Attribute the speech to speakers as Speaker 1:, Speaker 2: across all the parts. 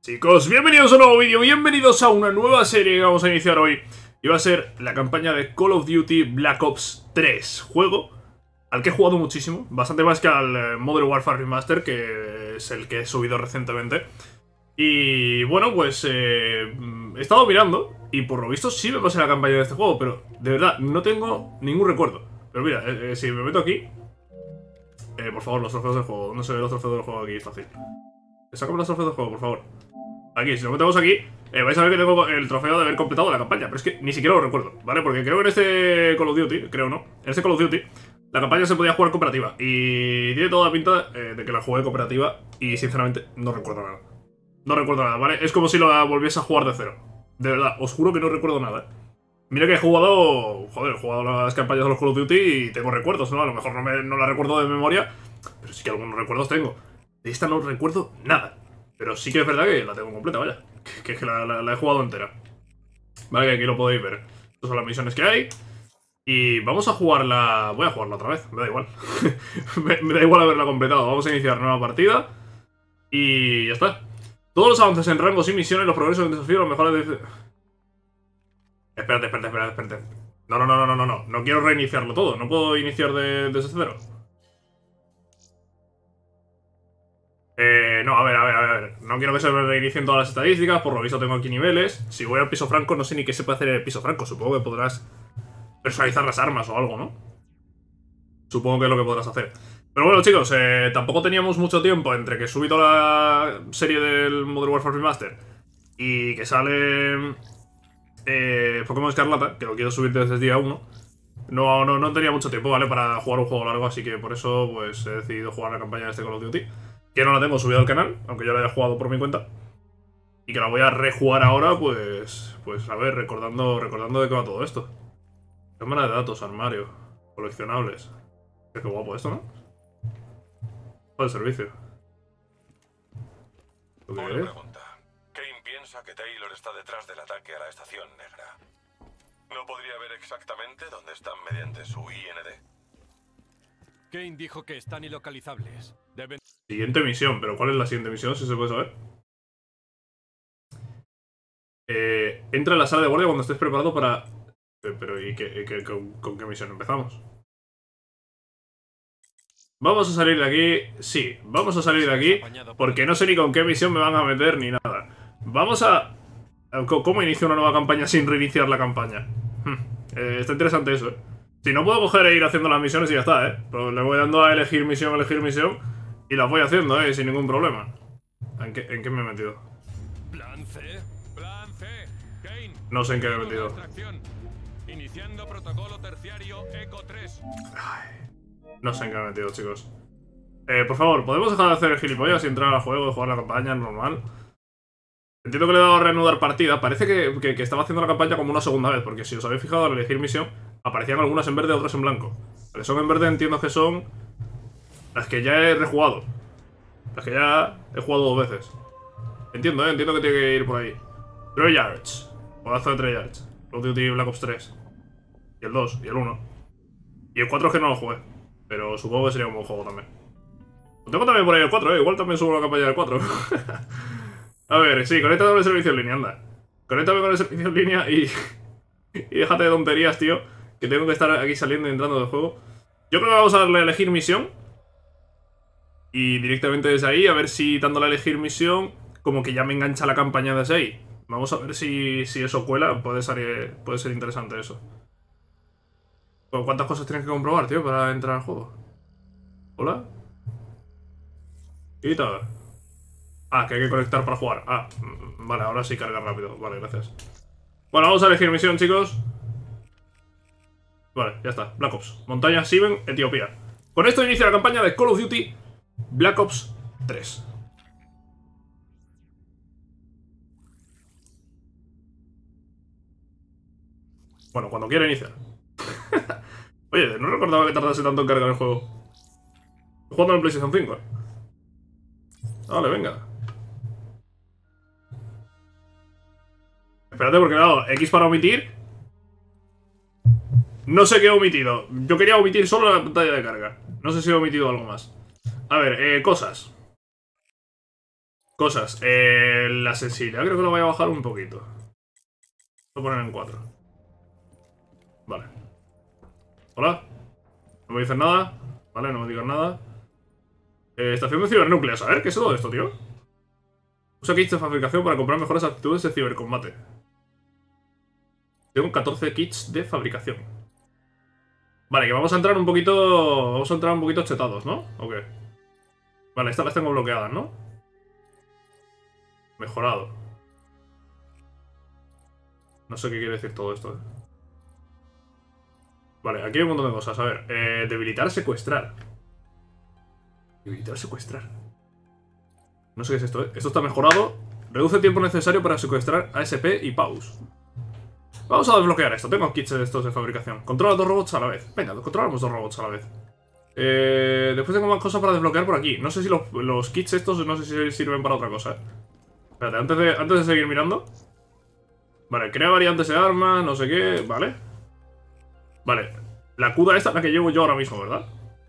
Speaker 1: Chicos, bienvenidos a un nuevo vídeo, bienvenidos a una nueva serie que vamos a iniciar hoy. Y va a ser la campaña de Call of Duty Black Ops 3. Juego al que he jugado muchísimo, bastante más que al Modern Warfare Remaster, que es el que he subido recientemente. Y bueno, pues he estado mirando y por lo visto sí me pasé la campaña de este juego, pero de verdad no tengo ningún recuerdo. Pero mira, si me meto aquí, por favor, los trofeos del juego. No se ven los trofeos del juego aquí, fácil. Sácame los trofeos del juego, por favor. Aquí, si lo metemos aquí, vais a ver que tengo el trofeo de haber completado la campaña. Pero es que ni siquiera lo recuerdo, ¿vale? Porque creo que en este Call of Duty, creo no, en este Call of Duty la campaña se podía jugar cooperativa. Y tiene toda la pinta de que la jugué cooperativa. Y sinceramente no recuerdo nada. No recuerdo nada, ¿vale? Es como si la volviese a jugar de cero. De verdad, os juro que no recuerdo nada. Mira que he jugado, joder, he jugado las campañas de los Call of Duty y tengo recuerdos, ¿no? A lo mejor no la recuerdo de memoria, pero sí que algunos recuerdos tengo. De esta no recuerdo nada. Pero sí que es verdad que la tengo completa, vaya. Que la he jugado entera. Vale, que aquí lo podéis ver. Estas son las misiones que hay. Y vamos a jugarla... Voy a jugarla otra vez, me da igual. me da igual haberla completado. Vamos a iniciar nueva partida. Y ya está. Todos los avances en rangos y misiones, los progresos en desafío, los mejores de... Espérate. No. No quiero reiniciarlo todo. No puedo iniciar desde cero. No, a ver. No quiero que se me reinicien todas las estadísticas. Por lo visto tengo aquí niveles. Si voy al piso franco, no sé ni qué se puede hacer en el piso franco. Supongo que podrás personalizar las armas o algo, ¿no? Supongo que es lo que podrás hacer. Pero bueno, chicos, tampoco teníamos mucho tiempo entre que he subido la serie del Modern Warfare Remaster y que sale Pokémon Escarlata, que lo quiero subir desde el día 1. No tenía mucho tiempo, ¿vale? Para jugar un juego largo, así que por eso pues he decidido jugar la campaña de este Call of Duty. Que no la tengo subida al canal, aunque yo la haya jugado por mi cuenta. Y que la voy a rejugar ahora, pues a ver, recordando de qué va todo esto. Cámara de datos, armario, coleccionables. Qué guapo esto, ¿no? Para el servicio.
Speaker 2: Una pregunta. Kane piensa que Taylor está detrás del ataque a la Estación Negra. ¿No podría ver exactamente dónde están mediante su IND?
Speaker 3: Kane dijo que están ilocalizables. Deben...
Speaker 1: Siguiente misión, pero ¿cuál es la siguiente misión? Si se puede saber. Entra en la sala de guardia cuando estés preparado para... Pero ¿y con qué misión empezamos? Vamos a salir de aquí. Sí, vamos a salir de aquí. Porque no sé ni con qué misión me van a meter ni nada. Vamos a... ¿Cómo inicio una nueva campaña sin reiniciar la campaña? Está interesante eso, ¿eh? Si no puedo coger e ir haciendo las misiones y ya está, ¿eh? Pero le voy dando a elegir misión. Y las voy haciendo, sin ningún problema. ¿En qué me he metido?
Speaker 3: Plan C. Kane.
Speaker 1: No sé en qué me he metido.
Speaker 3: Iniciando protocolo terciario Eco 3.
Speaker 1: No sé en qué me he metido, chicos. Por favor, ¿podemos dejar de hacer gilipollas y entrar al juego y jugar la campaña normal? Entiendo que le he dado a reanudar partida. Parece que estaba haciendo la campaña como una segunda vez, porque si os habéis fijado al elegir misión, aparecían algunas en verde, otras en blanco. Las que son en verde entiendo que son las que ya he rejugado. Las que ya he jugado 2 veces. Entiendo que tiene que ir por ahí. Treyarch. Juegazo de Treyarch. Call of Duty Black Ops 3. Y el 2, y el 1. Y el 4 es que no lo jugué. Pero supongo que sería un buen juego también. Lo tengo también por ahí el 4, igual también subo la campaña del 4. A ver, sí, conéctate con el servicio en línea, anda. Conéctame con el servicio en línea y déjate de tonterías, tío. Que tengo que estar aquí saliendo y entrando del juego. Yo creo que vamos a darle a elegir misión. Y directamente desde ahí, a ver si dándole a elegir misión, como que ya me engancha la campaña desde ahí. Vamos a ver si eso cuela. Puede ser interesante eso. ¿Cuántas cosas tienes que comprobar, tío, para entrar al juego? ¿Hola? Y tal. Ah, que hay que conectar para jugar. Ah, vale, ahora sí carga rápido. Vale, gracias. Bueno, vamos a elegir misión, chicos. Vale, ya está. Black Ops. Montaña Siben, Etiopía. Con esto inicia la campaña de Call of Duty Black Ops 3. Bueno, cuando quiera iniciar. Oye, no recordaba que tardase tanto en cargar el juego. Estoy jugando en PlayStation 5, ¿eh? Vale, venga. Espérate, porque le he dado X para omitir. No sé qué he omitido. Yo quería omitir solo la pantalla de carga. No sé si he omitido algo más. A ver, cosas. Cosas. La sensibilidad creo que lo voy a bajar un poquito. Voy a poner en 4. Vale. Hola. No me dicen nada. Vale, no me digan nada. Estación de cibernucleas. A ver, ¿qué es todo esto, tío? Usa kits de fabricación para comprar mejores actitudes de cibercombate. Tengo 14 kits de fabricación. Vale, que vamos a entrar un poquito... Vamos a entrar un poquito chetados, ¿no? ¿O qué? Vale, estas las tengo bloqueadas, ¿no? Mejorado. No sé qué quiere decir todo esto, Vale, aquí hay un montón de cosas. A ver, debilitar, secuestrar. Debilitar, secuestrar. No sé qué es esto, Esto está mejorado. Reduce el tiempo necesario para secuestrar ASP y PAUS. Vamos a desbloquear esto. Tengo kits de estos de fabricación. Controla 2 robots a la vez. Venga, controlamos 2 robots a la vez. Después tengo más cosas para desbloquear por aquí. No sé si los kits estos, no sé si sirven para otra cosa, Espérate, antes de seguir mirando. Vale, crea variantes de armas, no sé qué. Vale. Vale. La CUDA esta es la que llevo yo ahora mismo, ¿verdad?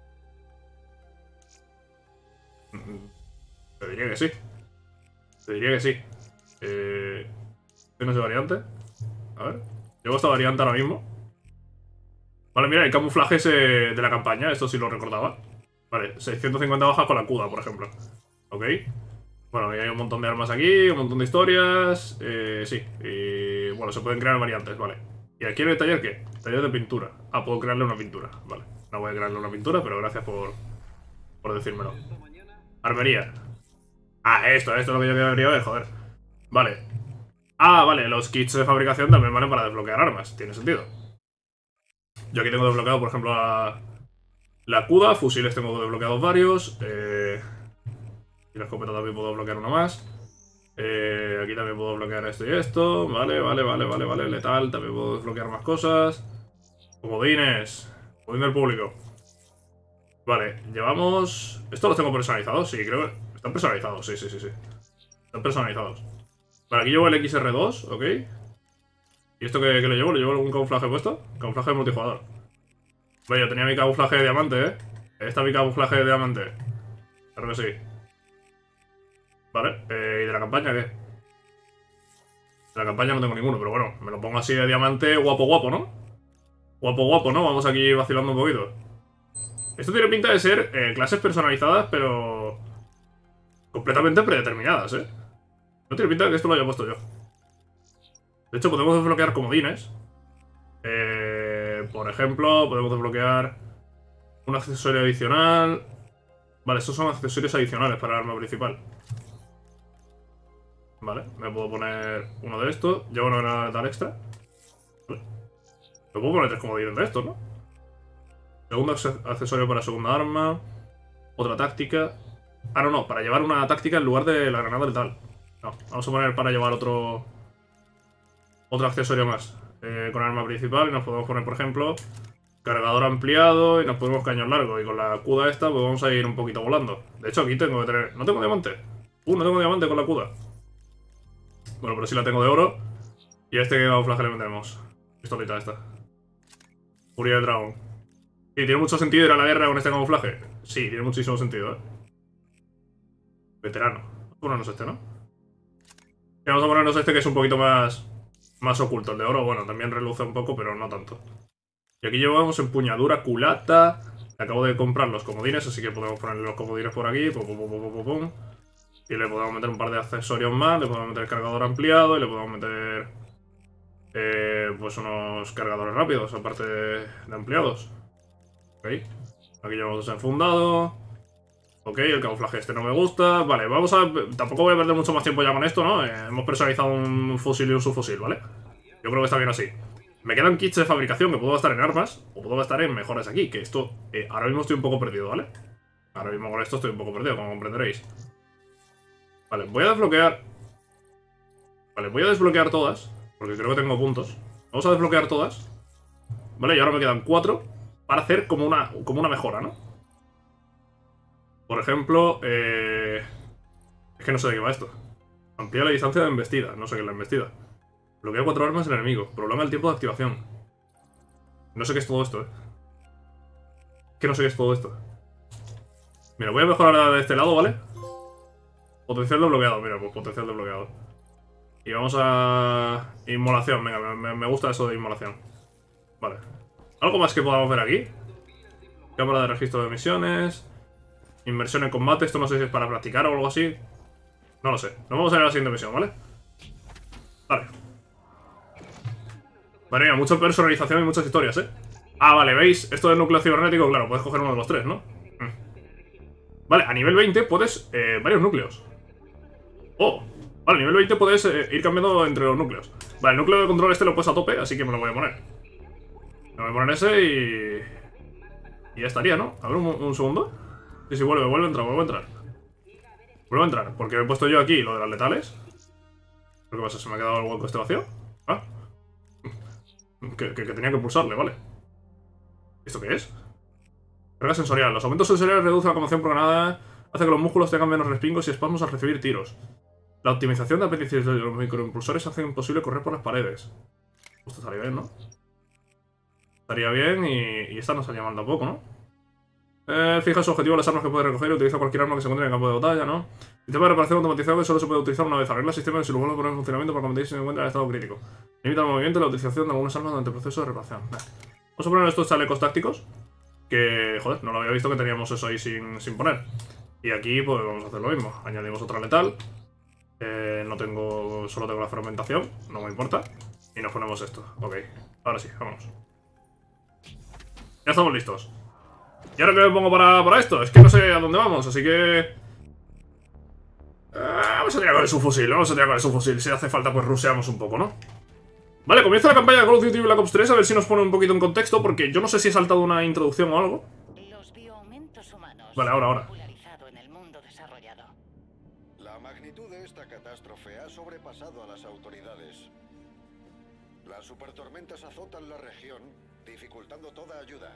Speaker 1: Te diría que sí. Te diría que sí. ¿Qué no sé variante? A ver. Llevo esta variante ahora mismo. Vale, mira, el camuflaje ese de la campaña. Esto sí lo recordaba. Vale, 650 bajas con la CUDA, por ejemplo. Ok. Bueno, y hay un montón de armas aquí, un montón de historias. Sí. Y bueno, se pueden crear variantes, vale. ¿Y aquí en el taller qué? Taller de pintura. Ah, puedo crearle una pintura. Vale. No voy a crearle una pintura, pero gracias por decírmelo. Armería. Ah, esto es lo que yo quería ver, joder. Vale. Ah, vale, los kits de fabricación también valen para desbloquear armas. Tiene sentido. Yo aquí tengo desbloqueado, por ejemplo, la CUDA. Fusiles tengo desbloqueados varios. Y la escopeta también puedo bloquear uno más. Aquí también puedo bloquear esto y esto. Vale. Letal, también puedo desbloquear más cosas. Comodines. Comodín del público. Vale, llevamos... ¿Estos los tengo personalizados? Sí, creo que... Están personalizados, sí. Están personalizados. Vale, aquí llevo el XR2, ok. ¿Y esto qué le llevo? ¿Le llevo algún camuflaje puesto? Camuflaje de multijugador. Vale, yo tenía mi camuflaje de diamante, Está mi camuflaje de diamante. Claro que sí. Vale, ¿y de la campaña qué? De la campaña no tengo ninguno, pero bueno, me lo pongo así de diamante guapo, ¿no? Guapo, ¿no? Vamos aquí vacilando un poquito. Esto tiene pinta de ser clases personalizadas, pero... completamente predeterminadas, No tiene pinta de que esto lo haya puesto yo. De hecho, podemos desbloquear comodines. Por ejemplo, podemos desbloquear un accesorio adicional. Vale, estos son accesorios adicionales para el arma principal. Vale, me puedo poner uno de estos. Llevo una granada letal extra. Vale. Me puedo poner 3 comodines de estos, ¿no? Segundo accesorio para segunda arma. Otra táctica. Ah, no, para llevar una táctica en lugar de la granada letal. No, vamos a poner para llevar otro accesorio más. Con arma principal y nos podemos poner, por ejemplo, cargador ampliado y nos ponemos cañón largo. Y con la CUDA esta pues vamos a ir un poquito volando. De hecho aquí tengo que tener... ¿No tengo diamante? No tengo diamante con la CUDA. Bueno, pero sí la tengo de oro. Y a este que camuflaje le metemos. Pistolita esta. Furia del dragón. ¿Y tiene mucho sentido ir a la guerra con este camuflaje? Sí, tiene muchísimo sentido, Veterano. Vamos a ponernos este, ¿no? Y vamos a ponernos este que es un poquito más oculto. El de oro, bueno, también reluce un poco, pero no tanto. Y aquí llevamos empuñadura, culata. Acabo de comprar los comodines, así que podemos ponerle los comodines por aquí. Pum. Y le podemos meter un par de accesorios más. Le podemos meter cargador ampliado y le podemos meter... pues unos cargadores rápidos, aparte de ampliados. Ok. Aquí llevamos desenfundado. Ok, el camuflaje este no me gusta. Vale, vamos a... Tampoco voy a perder mucho más tiempo ya con esto, ¿no? Hemos personalizado un fusil y un subfusil, ¿vale? Yo creo que está bien así. Me quedan kits de fabricación que puedo gastar en armas o puedo gastar en mejoras aquí, que esto... ahora mismo estoy un poco perdido, ¿vale? Ahora mismo con esto estoy un poco perdido, como comprenderéis. Vale, voy a desbloquear... Vale, voy a desbloquear todas, porque creo que tengo puntos. Vamos a desbloquear todas. Vale, y ahora me quedan 4 para hacer como una mejora, ¿no? Por ejemplo, es que no sé de qué va esto. Amplía la distancia de embestida. No sé qué es la embestida. Bloquea 4 armas del enemigo. Prolonga el tiempo de activación. No sé qué es todo esto, Que no sé qué es todo esto. Mira, voy a mejorar de este lado, ¿vale? Potencial desbloqueado, mira, pues potencial desbloqueado. Y vamos a... Inmolación, venga, me gusta eso de inmolación. Vale. ¿Algo más que podamos ver aquí? Cámara de registro de misiones. Inmersión en combate, esto no sé si es para practicar o algo así. No lo sé. Nos vamos a ir a la siguiente misión, ¿vale? Vale. Madre mía, mucha personalización y muchas historias, ¿eh? Ah, vale, ¿veis? Esto del núcleo cibernético, claro, puedes coger uno de los tres, ¿no? Vale, a nivel 20 puedes... varios núcleos. Oh, vale, a nivel 20 puedes ir cambiando entre los núcleos. Vale, el núcleo de control este lo puedes a tope, así que me lo voy a poner. Me voy a poner ese y... Y ya estaría, ¿no? A ver, un segundo. Sí, sí, vuelve a entrar, vuelve a entrar, porque me he puesto yo aquí lo de las letales. ¿Qué pasa? ¿Se me ha quedado el hueco este vacío? Ah. Que tenía que pulsarle, vale. ¿Esto qué es? Carga sensorial. Los aumentos sensoriales reducen la conmoción programada, hace que los músculos tengan menos respingos y espasmos al recibir tiros. La optimización de apéndices de los microimpulsores hace imposible correr por las paredes. Esto estaría bien, ¿no? Estaría bien y esta no salía mal tampoco, ¿no? Fija su objetivo a las armas que puede recoger y utiliza cualquier arma que se encuentre en el campo de batalla, ¿no? Sistema de reparación automatizado que solo se puede utilizar una vez. Arregla el sistema y si lo vuelve a poner en funcionamiento para combatir si se encuentra en estado crítico. Limita el movimiento y la utilización de algunas armas durante el proceso de reparación. Vamos a poner estos chalecos tácticos. Que, joder, no lo había visto que teníamos eso ahí sin poner. Y aquí, pues vamos a hacer lo mismo. Añadimos otra letal. Solo tengo la fragmentación, no me importa. Y nos ponemos esto. Ok, ahora sí, vámonos. Ya estamos listos. ¿Y ahora qué me pongo para esto? Es que no sé a dónde vamos, así que... vamos a tirar con el subfusil, Si hace falta, pues ruseamos un poco, ¿no? Vale, comienza la campaña de Call of Duty Black Ops 3, a ver si nos pone un poquito en contexto, porque yo no sé si he saltado una introducción o algo.
Speaker 4: Los bioaumentos humanos
Speaker 1: vale, ahora.
Speaker 4: popularizado en el mundo desarrollado.
Speaker 5: La magnitud de esta catástrofe ha sobrepasado a las autoridades. Las supertormentas azotan la región, dificultando toda ayuda.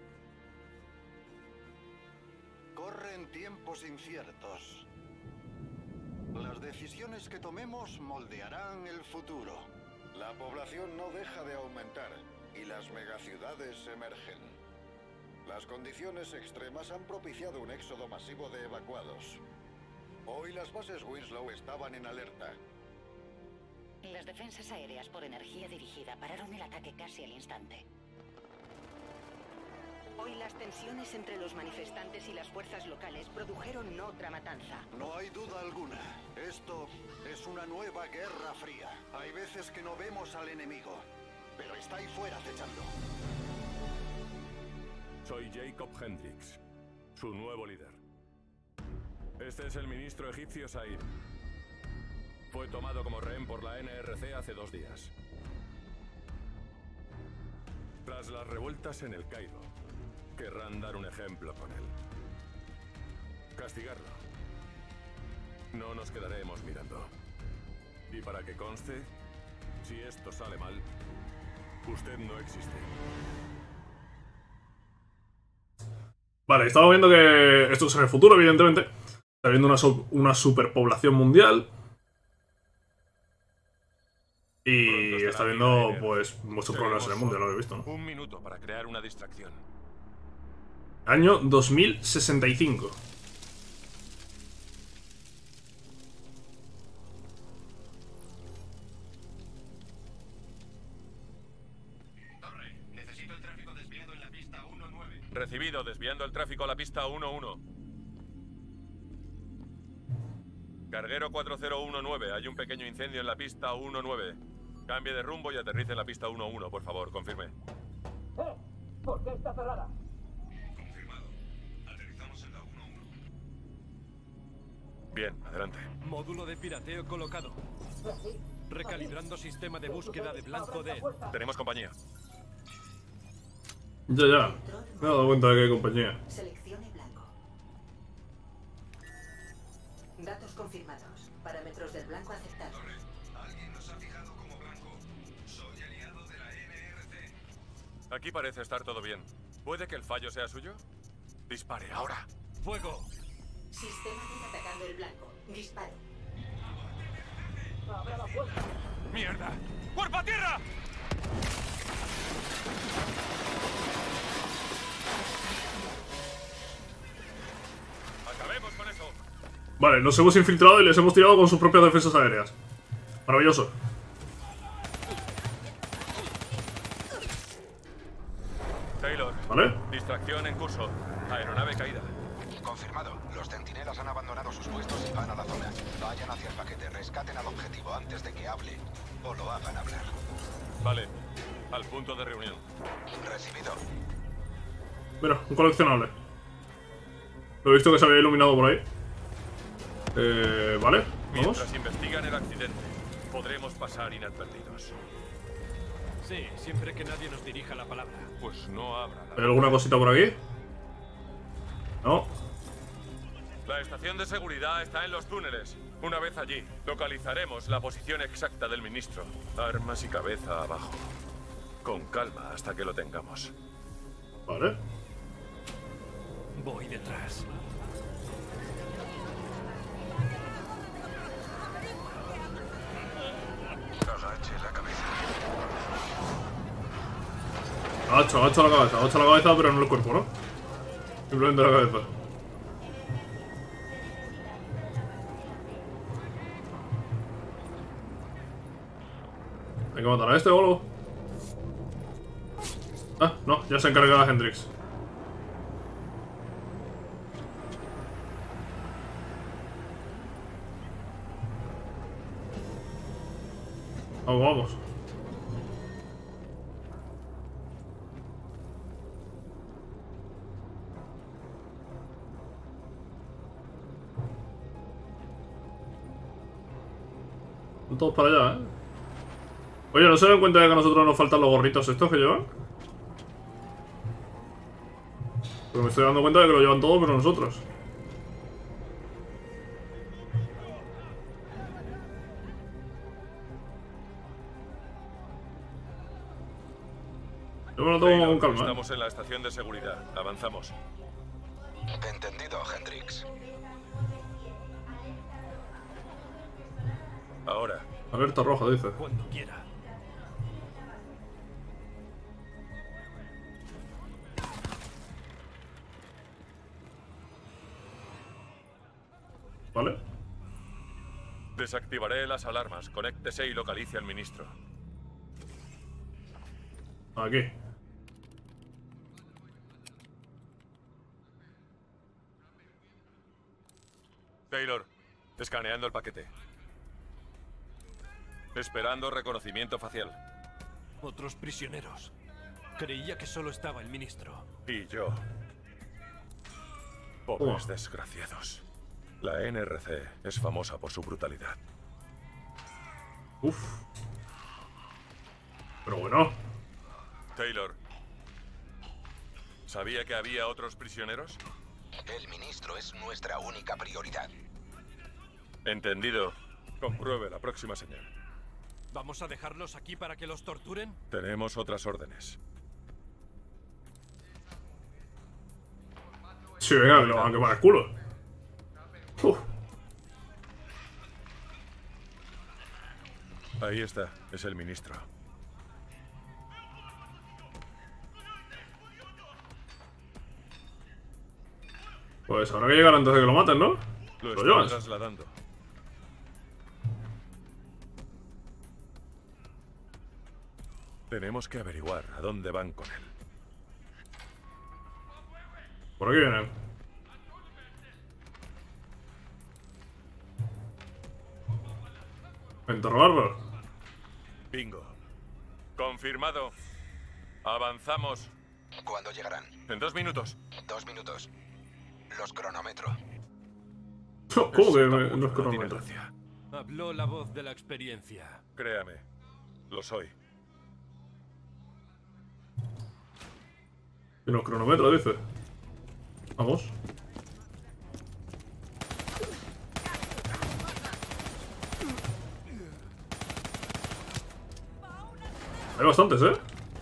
Speaker 5: Corren tiempos inciertos. Las decisiones que tomemos moldearán el futuro. La población no deja de aumentar y las megaciudades emergen. Las condiciones extremas han propiciado un éxodo masivo de evacuados. Hoy las bases Winslow estaban en alerta.
Speaker 4: Las defensas aéreas por energía dirigida pararon el ataque casi al instante. Hoy las tensiones entre los manifestantes y las fuerzas locales produjeron otra matanza.
Speaker 5: No hay duda alguna. Esto es una nueva guerra fría. Hay veces que no vemos al enemigo, pero está ahí fuera acechando.
Speaker 3: Soy Jacob Hendricks, su nuevo líder. Este es el ministro egipcio Said. Fue tomado como rehén por la NRC hace 2 días. Tras las revueltas en el Cairo, querrán dar un ejemplo con él. Castigarlo. No nos quedaremos mirando. Y para que conste, si esto sale mal, usted no existe.
Speaker 1: Vale, estamos viendo que esto es en el futuro, evidentemente. Está habiendo una superpoblación mundial. Y está habiendo, pues, muchos problemas en el mundo, ya lo habéis visto, ¿no?
Speaker 3: 1 minuto para crear una distracción.
Speaker 1: Año 2065.
Speaker 6: Torre, necesito el tráfico desviado en la pista 1-9.
Speaker 3: Recibido, desviando el tráfico a la pista 1-1. Carguero 4019, hay un pequeño incendio en la pista 1-9. Cambie de rumbo y aterrice en la pista 1-1, por favor, confirme.
Speaker 6: ¿Por qué está cerrada? Confirmado. Aterrizamos en la 1-1.
Speaker 3: Bien, adelante.
Speaker 7: Módulo de pirateo colocado. Recalibrando sistema de búsqueda de blanco D.
Speaker 3: Tenemos compañía.
Speaker 1: Ya. Me he dado cuenta de que hay compañía.
Speaker 4: Seleccione blanco. Datos confirmados. Parámetros del blanco aceptados.
Speaker 6: Torre, alguien nos ha fijado como blanco. Soy aliado de la NRC.
Speaker 3: Aquí parece estar todo bien. ¿Puede que el fallo sea suyo? Dispare, ahora.
Speaker 7: ¡Fuego!
Speaker 4: Sistema D atacando el blanco. Disparo.
Speaker 3: ¡Mierda! ¡Cuerpo a tierra! Acabemos con eso.
Speaker 1: Vale, nos hemos infiltrado y les hemos tirado con sus propias defensas aéreas. Maravilloso.
Speaker 3: Taylor.
Speaker 1: Vale.
Speaker 3: Distracción en curso. Aeronave caída.
Speaker 8: Confirmado. Los centinelas han abandonado sus puestos y van a la zona. Vayan hacia el paquete, rescaten al objetivo antes de que hable o lo hagan hablar.
Speaker 3: Vale. Al punto de reunión.
Speaker 8: Recibido.
Speaker 1: Mira, un coleccionable. Lo he visto que se había iluminado por ahí. Vale, vamos.
Speaker 3: Mientras investigan el accidente, podremos pasar inadvertidos.
Speaker 7: Sí, siempre que nadie nos dirija la palabra.
Speaker 3: Pues no habrá
Speaker 1: ¿Hay alguna cosita por aquí? No.
Speaker 3: La estación de seguridad está en los túneles. Una vez allí, localizaremos la posición exacta del ministro. Armas y cabeza abajo. Con calma hasta que lo tengamos.
Speaker 1: Vale.
Speaker 7: Voy detrás.
Speaker 8: Agache la cabeza.
Speaker 1: Agacho la cabeza, pero no el cuerpo, ¿no? Simplemente la cabeza. Hay que matar a este o algo. Ah, no, ya se encarga Hendrix. Vamos, vamos. Van todos para allá, ¿eh? Oye, ¿no se dan cuenta de que a nosotros nos faltan los gorritos estos que llevan? Pero me estoy dando cuenta de que lo llevan todos, pero nosotros. Yo me lo tomo con calma, ¿eh?
Speaker 3: Estamos en la estación de seguridad. Avanzamos.
Speaker 8: Entendido, Hendrix.
Speaker 3: Ahora.
Speaker 1: Alerta roja, dice.
Speaker 7: Cuando quiera.
Speaker 1: Vale.
Speaker 3: Desactivaré las alarmas. Conéctese y localice al ministro.
Speaker 1: Aquí.
Speaker 3: Taylor, escaneando el paquete. Esperando reconocimiento facial.
Speaker 7: Otros prisioneros. Creía que solo estaba el ministro.
Speaker 3: Y yo. Pobres desgraciados. La NRC es famosa por su brutalidad.
Speaker 1: Uf. Pero bueno.
Speaker 3: Taylor, ¿sabía que había otros prisioneros?
Speaker 8: El ministro es nuestra única prioridad.
Speaker 3: Entendido. Compruebe la próxima señal.
Speaker 7: ¿Vamos a dejarlos aquí para que los torturen?
Speaker 3: Tenemos otras órdenes.
Speaker 1: Sí, venga, lo van a quemar el culo. Uf.
Speaker 3: Ahí está, es el ministro.
Speaker 1: Pues habrá que llegar antes de que lo maten, ¿no?
Speaker 3: Lo
Speaker 1: ¿Lo llevas?
Speaker 3: están trasladando. Tenemos que averiguar a dónde van con él.
Speaker 1: Por aquí vienen. Interrogarlo.
Speaker 3: Bingo. Confirmado. Avanzamos.
Speaker 8: ¿Cuándo llegarán?
Speaker 3: En 2 minutos.
Speaker 8: 2 minutos. Los cronometro.
Speaker 1: ¿Cómo que
Speaker 3: Ese
Speaker 1: no
Speaker 3: capullo
Speaker 1: es
Speaker 3: tiene
Speaker 1: cronómetro?
Speaker 3: gracia.
Speaker 7: Habló la voz de la experiencia.
Speaker 3: Créame, lo soy.
Speaker 1: Y los cronómetros, dice. Vamos. Hay bastantes, ¿eh?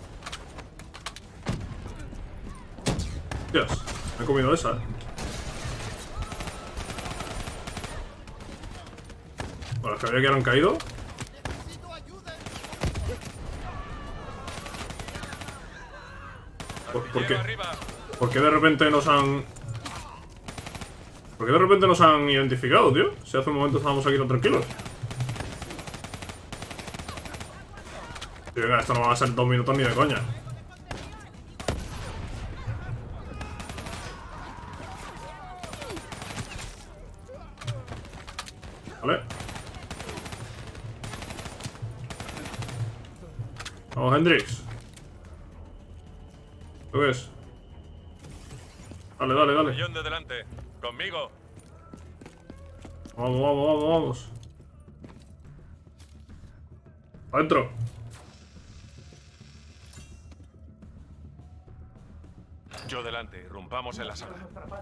Speaker 1: Dios, me he comido esa, ¿eh? Bueno, los que había que han caído. ¿Por qué?
Speaker 3: Arriba.
Speaker 1: ¿Por qué de repente nos han ¿Por qué de repente nos han identificado, tío? Si hace un momento estábamos aquí tan tranquilos. Y venga, esto no va a ser 2 minutos ni de coña. Vale. Vamos, Hendrix. ¿Qué ves? Dale, dale, dale.
Speaker 3: Millón de delante. Conmigo.
Speaker 1: Vamos, vamos, vamos, vamos. Adentro.
Speaker 3: Yo delante. Irrumpamos en la sala.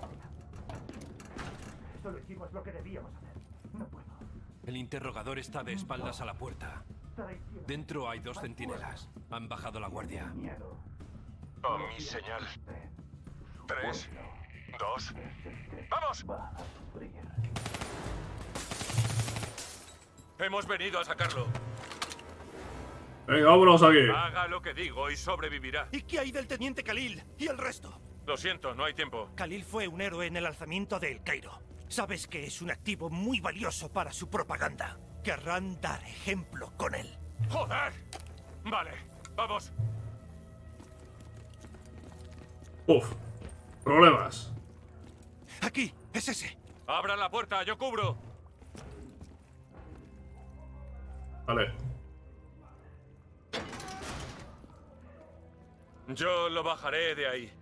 Speaker 6: Solo hicimos lo que debíamos hacer. No puedo.
Speaker 7: El interrogador está de espaldas a la puerta.
Speaker 6: Traición.
Speaker 7: Dentro hay 2 centinelas. Han bajado la guardia.
Speaker 6: Miedo.
Speaker 3: Oh, mi señal. 3, 2. ¡Vamos!
Speaker 6: Va a sufrir.
Speaker 3: Hemos venido a sacarlo.
Speaker 1: Venga, vámonos aquí.
Speaker 3: Haga lo que digo y sobrevivirá.
Speaker 9: ¿Y qué hay del teniente Khalil y el resto?
Speaker 3: Lo siento, no hay tiempo.
Speaker 9: Khalil fue un héroe en el alzamiento de El Cairo. Sabes que es un activo muy valioso para su propaganda. Querrán dar ejemplo con él.
Speaker 3: ¡Joder! Vale, vamos.
Speaker 1: Uf. Problemas.
Speaker 9: Aquí, es ese.
Speaker 3: Abran la puerta, yo cubro.
Speaker 1: Vale.
Speaker 3: Yo lo bajaré de ahí.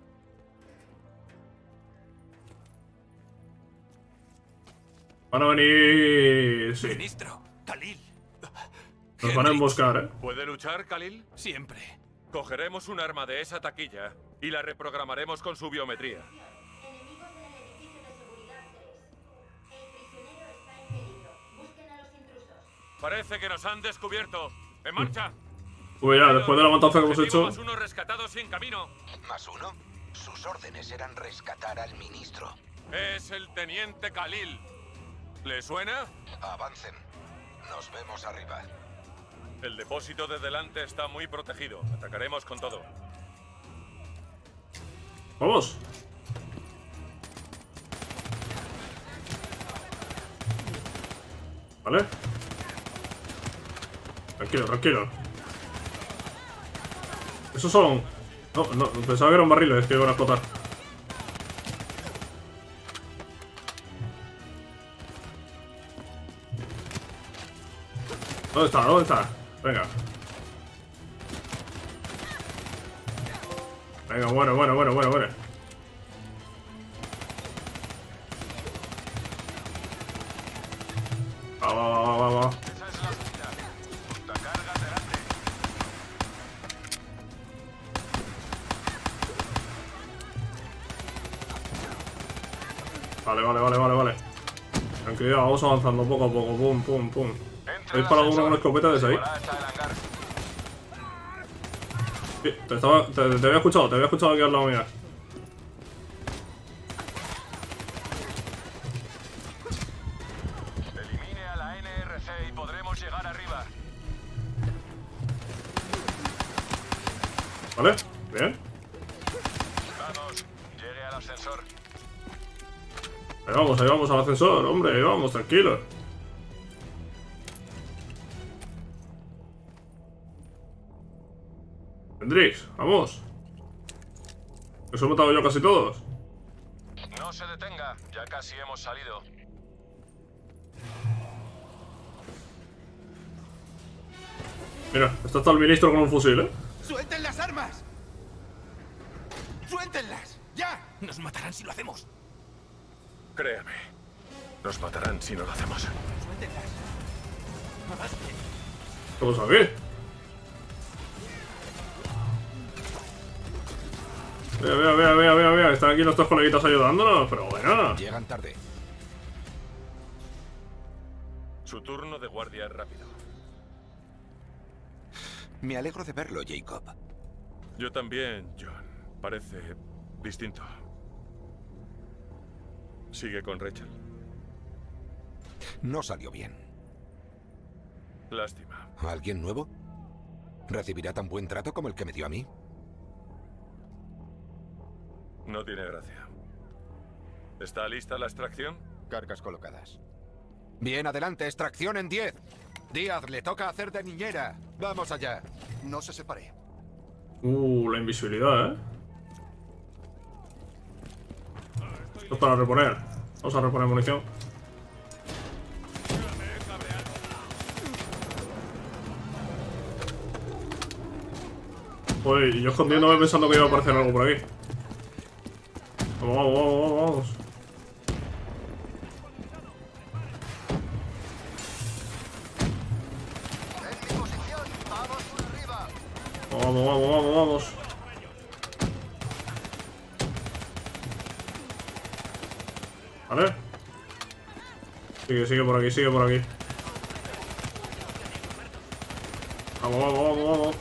Speaker 1: Van a venir... Sí.
Speaker 9: Ministro, Khalil.
Speaker 1: Nos van a emboscar, ¿eh?
Speaker 3: ¿Puede luchar, Khalil?
Speaker 9: Siempre.
Speaker 3: Cogeremos un arma de esa taquilla y la reprogramaremos con su biometría. Parece que nos han descubierto. ¡En marcha!
Speaker 1: Pues ya, después de la matanza que hemos hecho...
Speaker 3: Más uno rescatados y en camino.
Speaker 8: ¿+1? Sus órdenes eran rescatar al ministro.
Speaker 3: Es el teniente Khalil. ¿Le suena?
Speaker 8: Avancen. Nos vemos arriba.
Speaker 3: El depósito de delante está muy protegido. Atacaremos con todo.
Speaker 1: Vamos. Vale. Tranquilo, tranquilo. Esos son... No, no, pensaba que eran barriles que iban a explotar. ¿Dónde está? ¿Dónde está? Venga. Venga, bueno. Va.
Speaker 3: Esa es la salida. La carga delante.
Speaker 1: Vale. Tranquilidad, vamos avanzando poco a poco. Pum. ¿Habéis parado uno con escopeta desde ahí? Sí, te había escuchado aquí al lado mía.
Speaker 3: Elimine a la NRC y podremos llegar arriba.
Speaker 1: Vale, bien.
Speaker 3: Vamos, llegue al ascensor.
Speaker 1: Ahí vamos al ascensor, hombre, ahí vamos, tranquilo. Hendrix, vamos. Os he matado yo casi todos.
Speaker 3: No se detenga, ya casi hemos salido.
Speaker 1: Mira, está el ministro con un fusil, ¿eh?
Speaker 9: ¡Suelten las armas! ¡Suéltenlas! ¡Ya! Nos matarán si lo hacemos.
Speaker 3: Créame, nos matarán si no lo hacemos.
Speaker 9: ¡Suéltenlas!
Speaker 1: ¿Qué pasa aquí? Mira, están aquí nuestros coleguitas ayudándonos, pero bueno.
Speaker 8: Llegan tarde.
Speaker 3: Su turno de guardia es rápido.
Speaker 8: Me alegro de verlo, Jacob.
Speaker 3: Yo también, John. Parece distinto. ¿Sigue con Rachel?
Speaker 8: No salió bien.
Speaker 3: Lástima.
Speaker 8: ¿Alguien nuevo? ¿Recibirá tan buen trato como el que me dio a mí?
Speaker 3: No tiene gracia. ¿Está lista la extracción?
Speaker 8: Cargas colocadas. Bien, adelante, extracción en 10. Díaz, le toca hacer de niñera. Vamos allá.
Speaker 5: No se separe.
Speaker 1: La invisibilidad, Esto es para reponer. Vamos a reponer munición. Joder, y yo escondiéndome pensando que iba a aparecer algo por aquí. Vamos, vamos, vamos, vamos.
Speaker 5: En mi posición. Vamos por arriba.
Speaker 1: Vamos, vamos, vamos, vamos. Vale. Sigue por aquí, sigue por aquí. Vamos, vamos, vamos, vamos.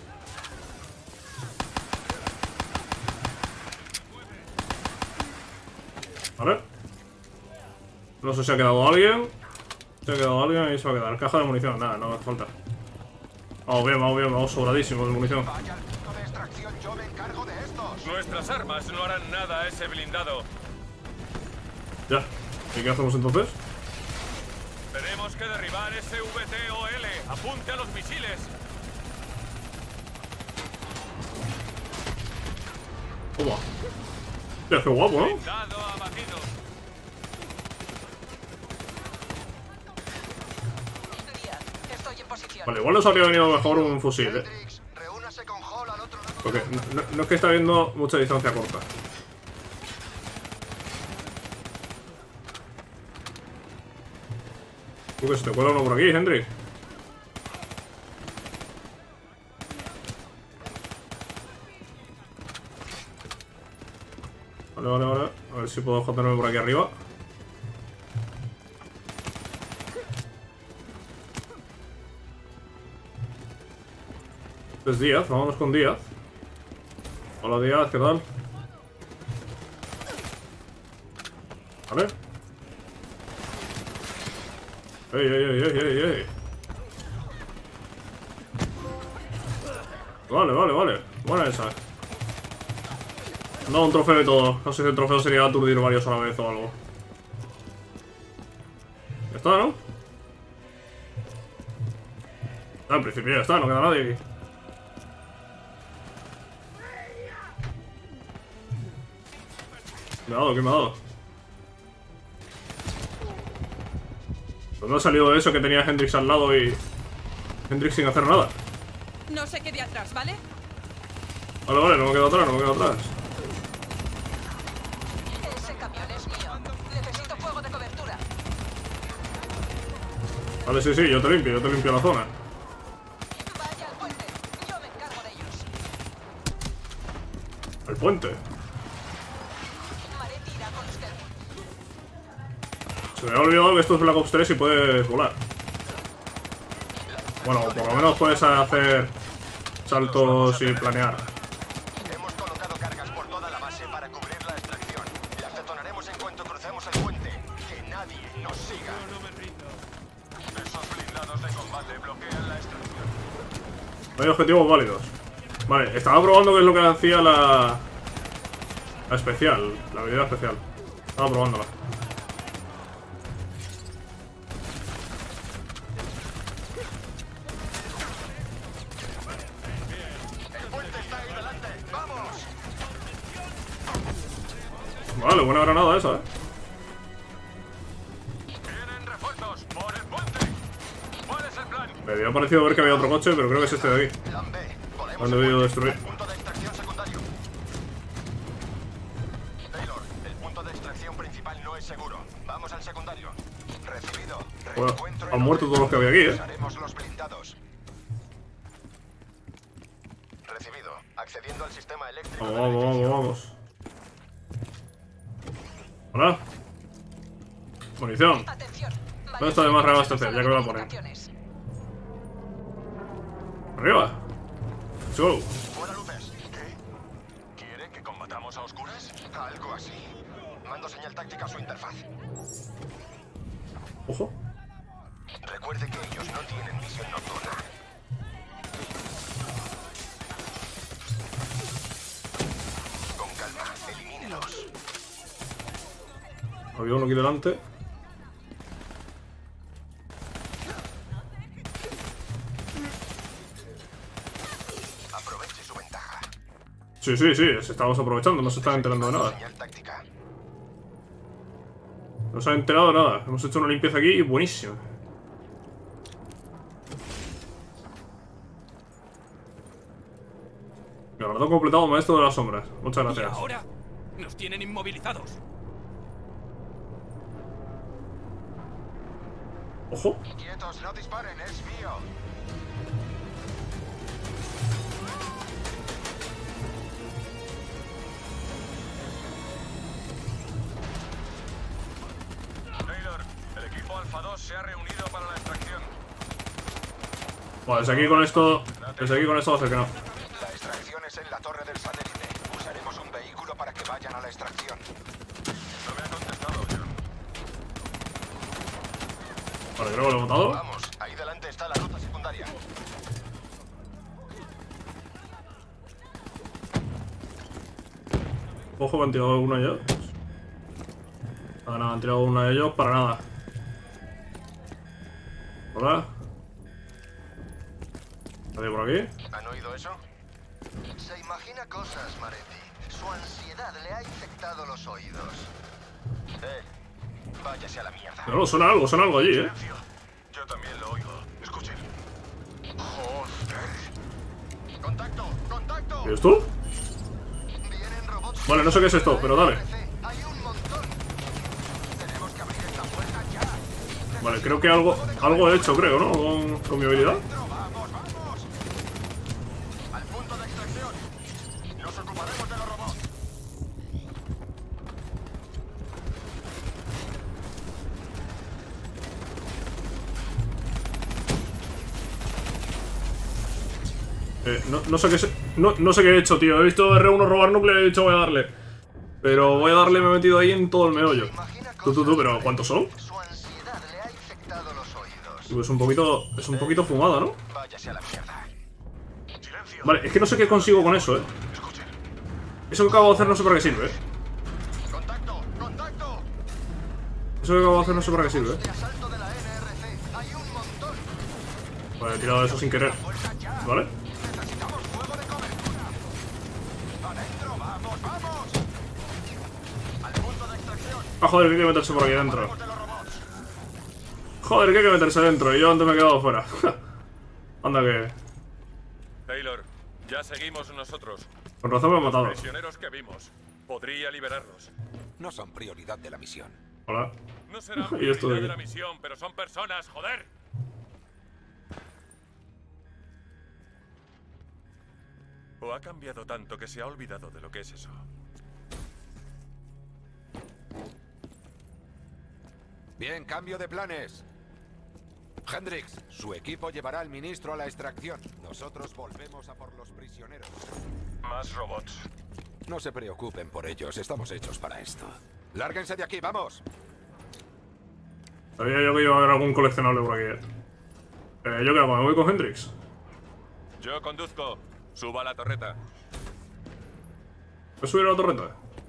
Speaker 1: Vale. No sé si ha quedado alguien. Se ha quedado alguien y se va a quedar. Caja de munición, nada, no me hace falta. Vamos bien, vamos bien, vamos sobradísimos de munición.
Speaker 8: Vaya al punto de extracción, yo me encargo de estos.
Speaker 3: Nuestras armas no harán nada a ese blindado.
Speaker 1: Ya. ¿Y qué hacemos entonces?
Speaker 3: Tenemos que derribar ese VTOL. Apunte a los misiles.
Speaker 1: Toma. Hostia, qué guapo, ¿no?
Speaker 3: Blindado abatido.
Speaker 10: Estoy en posición.
Speaker 1: Vale, igual nos habría venido mejor un fusil,
Speaker 5: Hendrix, reúnase con Hall al otro lado.
Speaker 1: Porque no es que está viendo mucha distancia corta. Que se te cuela uno por aquí, Hendrik. Vale, vale, vale. A ver si puedo joderme por aquí arriba. Este es Díaz, vámonos con Díaz. Hola Díaz, ¿qué tal? Vale. ¡Ey, ey, ey, ey, ey, ey! Vale, vale, vale. Buena esa. No, un trofeo y todo. No sé si el trofeo sería aturdir varios a la vez o algo. Ya está, ¿no? En principio ya está, no queda nadie aquí. ¿Qué me ha dado? ¿Qué me ha dado? ¿Dónde ha salido eso que tenía Hendrix al lado y... Hendrix sin hacer nada?
Speaker 10: No se quede atrás, ¿vale?
Speaker 1: Vale, vale, no me quedo atrás, no me quedo atrás.
Speaker 10: Ese camión es mío. Necesito fuego de cobertura.
Speaker 1: Vale, sí, sí, yo te limpio la zona.
Speaker 10: Vaya al puente. Yo me encargo de ellos.
Speaker 1: El puente.
Speaker 10: Haré tira con usted.
Speaker 1: Se me ha olvidado que esto es Black Ops 3 y puedes volar. Bueno, por lo menos puedes hacer saltos y planear.
Speaker 8: Hemos colocado cargas por toda la base para cubrir la extracción. Las detonaremos en cuanto crucemos el puente. Que nadie nos siga. Esos blindados de combate bloquean la extracción.
Speaker 1: No hay objetivos válidos. Vale, estaba probando qué es lo que hacía la especial, la habilidad especial. Estaba probándola.
Speaker 8: El puente está ahí delante. ¡Vamos!
Speaker 1: Vale, buena granada esa,
Speaker 3: Vienen refuerzos por el puente. ¿Cuál es el plan?
Speaker 1: Me había parecido ver que había otro coche, pero creo que es este de aquí.
Speaker 8: Plan B.
Speaker 1: Lo han debido destruir.
Speaker 8: Punto de extracción secundario. Taylor, el punto de extracción principal no es seguro. Vamos al secundario. Recibido.
Speaker 1: Bueno,
Speaker 8: Reencuentro
Speaker 1: han
Speaker 8: en
Speaker 1: muerto todos los que había aquí,
Speaker 8: Usaremos los blindados. Recibido. Accediendo al sistema eléctrico.
Speaker 1: Vamos,
Speaker 8: del
Speaker 1: vamos, vamos,
Speaker 8: edificio.
Speaker 1: vamos. Hola. Munición.
Speaker 10: Atención.
Speaker 1: ¿Dónde está de más reabastecer? Ya que me voy a poner. Arriba. Let's go.
Speaker 8: Fuera luces. ¿Qué? ¿Quiere que combatamos a oscuras? Algo así. Mando señal táctica a su interfaz.
Speaker 1: Ojo.
Speaker 8: Recuerde que ellos no tienen visión nocturna. Con calma, elimínelos.
Speaker 1: Había uno aquí delante.
Speaker 8: Aproveche su ventaja.
Speaker 1: Sí, sí, sí, estamos aprovechando, no se están enterando de nada.
Speaker 8: Señal táctica.
Speaker 1: No se han enterado de nada. Hemos hecho una limpieza aquí buenísima. Galardón completado, maestro de las sombras. Muchas gracias.
Speaker 7: ¿Y ahora? Nos tienen inmovilizados.
Speaker 1: Ojo.
Speaker 8: Quietos, no disparen, es mío.
Speaker 3: Taylor, el equipo Alpha 2 se ha reunido para la extracción.
Speaker 1: Bueno, desde aquí con esto va a ser que no.
Speaker 8: La extracción es en la torre del satélite. Usaremos un vehículo para que vayan a la extracción.
Speaker 3: No me ha contestado, John.
Speaker 1: Vale, creo que lo he matado.
Speaker 8: Vamos, ahí delante está la ruta secundaria.
Speaker 1: Ojo que han tirado uno de ellos. Nada, han tirado uno de ellos para nada. Hola. ¿Nadie por aquí?
Speaker 8: ¿Han oído eso? Se imagina cosas, Maretti. Su ansiedad le ha infectado los oídos. Váyase a la mierda.
Speaker 1: No, suena algo allí,
Speaker 3: Silencio. Yo también lo oigo. Escuchen.
Speaker 8: Joder. ¡Contacto! ¡Contacto!
Speaker 1: ¿Y esto?
Speaker 8: Vienen robots.
Speaker 1: Vale, no sé qué es esto, pero dale.
Speaker 8: Hay un montón. Tenemos que abrir esta puerta ya.
Speaker 1: Vale, creo que algo he hecho, creo, ¿no? Con mi habilidad.
Speaker 8: Vamos, vamos. Al punto de extracción. Nos ocuparemos de los robots.
Speaker 1: No sé qué no sé qué he hecho, tío. He visto R1 robar núcleo y he dicho voy a darle. Pero voy a darle, me he metido ahí en todo el meollo. Tú, pero ¿cuántos son?
Speaker 8: Su ansiedad le ha infectado los oídos.
Speaker 1: Es un poquito fumada, ¿no?
Speaker 8: Váyase a la mierda.
Speaker 3: Silencio.
Speaker 1: Vale, es que no sé qué consigo con eso,
Speaker 3: Escuchen.
Speaker 1: Eso que acabo de hacer no sé para qué sirve,
Speaker 8: ¡Contacto! ¡Contacto!
Speaker 1: Eso que acabo de hacer no sé para qué sirve,
Speaker 8: De asalto de la NRC. Hay un montón.
Speaker 1: Vale, he tirado eso sin querer. ¿Vale?
Speaker 8: Necesitamos fuego de cobertura. Adentro, vamos, vamos. Al punto de extracción.
Speaker 1: Ah, joder, que hay que meterse por aquí dentro.
Speaker 8: Vamos de los robots.
Speaker 1: Joder, que hay que meterse dentro. Y yo antes me he quedado fuera. Anda que...
Speaker 3: Taylor, ya seguimos nosotros.
Speaker 1: Con razón me he matado.
Speaker 3: Prisioneros que vimos. Podría liberarlos.
Speaker 8: No son prioridad de la misión.
Speaker 1: Hola.
Speaker 3: No serán
Speaker 1: ¿Y esto de
Speaker 3: prioridad de
Speaker 1: qué?
Speaker 3: la misión, pero son personas, joder. ¿O ha cambiado tanto que se ha olvidado de lo que es eso?
Speaker 11: Bien, cambio de planes. Hendrix, su equipo llevará al ministro a la extracción. Nosotros volvemos a por los prisioneros.
Speaker 3: Más robots.
Speaker 11: No se preocupen por ellos, estamos hechos para esto. ¡Lárguense de aquí, vamos!
Speaker 1: Sabía yo que iba a haber algún coleccionable por aquí. ¿Yo qué hago? ¿Me voy con Hendrix?
Speaker 3: Yo conduzco. Suba a la torreta.
Speaker 1: ¿Puedes subir a la torreta?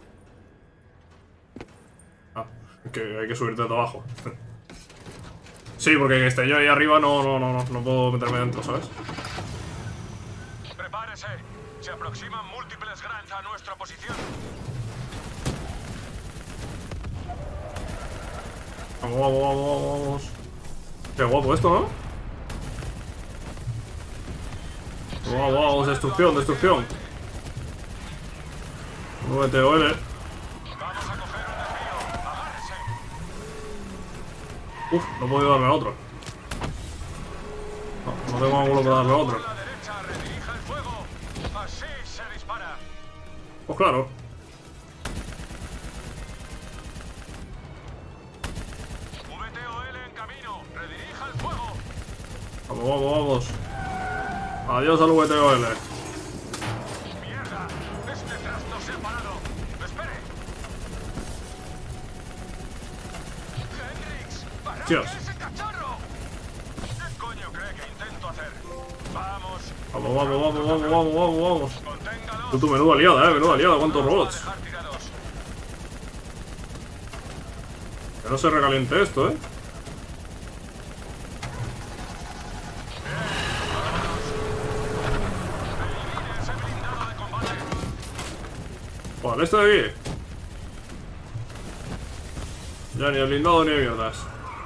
Speaker 1: Ah, que hay que subirte de abajo. Sí, porque que esté yo ahí arriba no puedo meterme dentro, ¿sabes?
Speaker 3: Prepárese. Se aproximan múltiples Grants a nuestra posición.
Speaker 1: Vamos. Qué guapo esto, ¿no? Vamos, destrucción. VTOL.
Speaker 3: Vamos a coger un desvío. Agárrese.
Speaker 1: No he podido darle a otro. No tengo ángulo para darle a otro.
Speaker 3: A la derecha, redirija el fuego. Así se dispara.
Speaker 1: Pues claro.
Speaker 3: VTOL en camino. Redirija el fuego.
Speaker 1: Vamos. Adiós al VTOL.
Speaker 3: Mierda. Este trasto se ha parado. Espere. Hendrix. ¡Parad
Speaker 1: Dios.
Speaker 3: ese cacharro! ¿Qué coño cree que intento hacer? Vamos.
Speaker 1: Vamos.
Speaker 3: Conténgalo.
Speaker 1: Tú, menuda liada, ¿cuántos robots?
Speaker 3: Dejar tirados.
Speaker 1: Que no se recaliente esto, ¿eh? Vale, este de aquí. Ya ni el blindado ni mierdas.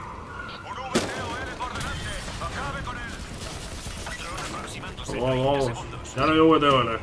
Speaker 1: Vamos, vamos. Ya no hay VTOL.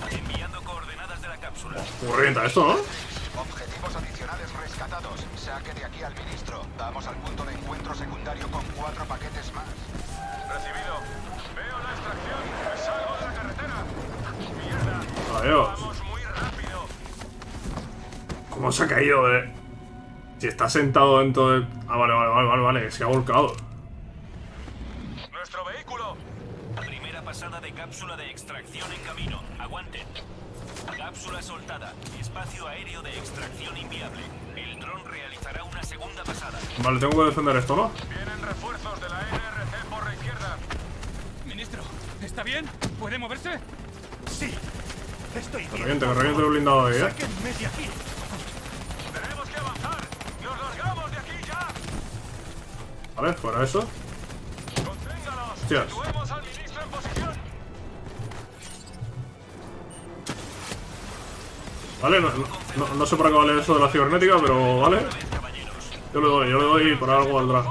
Speaker 1: Corrienta esto, ¿no?
Speaker 8: Objetivos adicionales rescatados. Saque de aquí al ministro. Vamos al punto de encuentro secundario con 4 paquetes más.
Speaker 2: Recibido. Veo la extracción. Salgo de la carretera. Mierda.
Speaker 1: Adiós.
Speaker 2: Vamos muy rápido.
Speaker 1: ¿Cómo se ha caído, Si está sentado dentro de... Ah, vale. Se ha volcado.
Speaker 2: Nuestro vehículo.
Speaker 12: Primera pasada de cápsula de extracción en camino. Aguanten. Cápsula soltada. Espacio aéreo de extracción inviable. El dron realizará una segunda pasada.
Speaker 1: Vale, tengo que defender esto, ¿no?
Speaker 2: Vienen refuerzos de la NRC por la izquierda.
Speaker 7: Ministro, ¿está bien? ¿Puede moverse?
Speaker 9: Sí. Estoy
Speaker 1: Que
Speaker 9: bien.
Speaker 1: reviente el blindado ahí,
Speaker 9: Sáquenme de aquí.
Speaker 2: Tenemos que avanzar. Nos largamos de aquí ya.
Speaker 1: Vale, fuera eso.
Speaker 2: Conténgalos.
Speaker 1: Hostias.
Speaker 2: Situemos al ministro en posición.
Speaker 1: Vale, no sé para qué vale eso de la cibernética, pero vale. Yo le doy y por algo valdrá.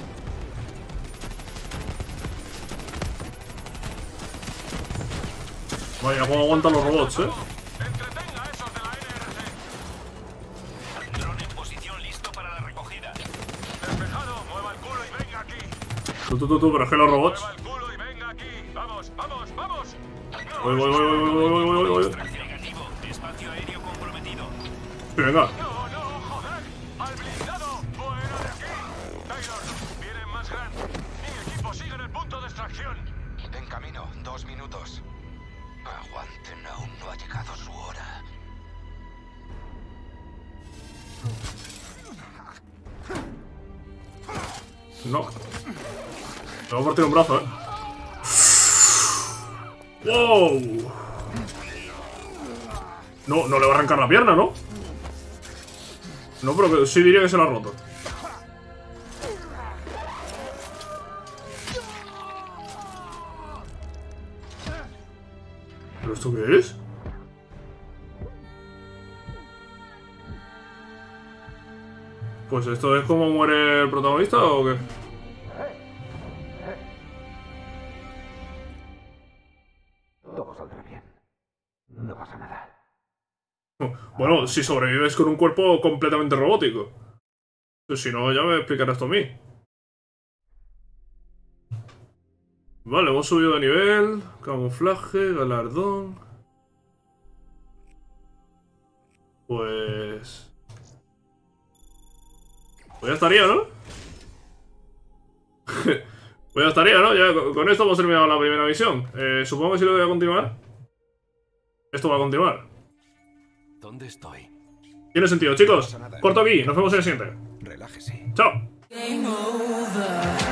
Speaker 1: Vaya, cómo aguantan los robots,
Speaker 2: Entretenga a esos de la NRC.
Speaker 12: Dron en posición listo para la recogida.
Speaker 2: Despejado. Mueva el culo y venga aquí.
Speaker 1: Tú, pero es que los robots...
Speaker 2: Mueva el culo y venga aquí. Vamos.
Speaker 1: Voy.
Speaker 12: Negativo. Espacio aéreo comprometido.
Speaker 1: Sí, venga.
Speaker 2: No, joder. Al blindado. Fuera de aquí. Taylor, vienen más grandes. Mi equipo sigue en el punto de extracción.
Speaker 8: En camino, 2 minutos. Aguanten, aún no ha llegado su hora.
Speaker 1: No. Me voy a partir un brazo, ¡Wow! No le va a arrancar la pierna, ¿no? No, pero que sí diría que se la ha roto. ¿Pero esto qué es? Pues esto es como muere el protagonista, ¿o qué?
Speaker 5: Todo saldrá bien. No pasa nada.
Speaker 1: Bueno, si sobrevives con un cuerpo completamente robótico. Si no, ya me explicará esto a mí. Vale, hemos subido de nivel. Camuflaje, galardón. Pues ya estaría, ¿no? Pues ya estaría, ¿no? Ya con esto hemos terminado la primera misión. Supongo que si lo voy a continuar. Esto va a continuar.
Speaker 11: ¿Dónde estoy?
Speaker 1: Tiene sentido, chicos. Corto aquí. Nos vemos en el siguiente.
Speaker 11: Relájese.
Speaker 1: Chao.
Speaker 13: Game over.